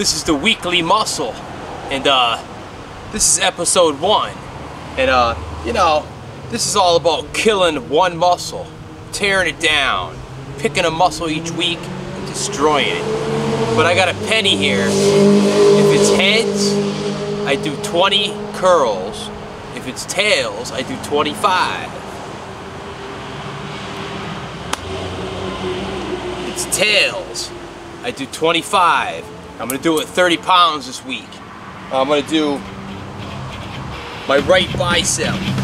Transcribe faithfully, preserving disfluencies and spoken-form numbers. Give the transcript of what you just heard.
This is the weekly muscle, and uh, this is episode one. And uh, you know, this is all about killing one muscle, tearing it down, picking a muscle each week and destroying it. But I got a penny here. If it's heads, I do twenty curls. If it's tails, I do twenty-five. If it's tails, I do twenty-five. I'm gonna do it thirty pounds this week. I'm gonna do my right bicep.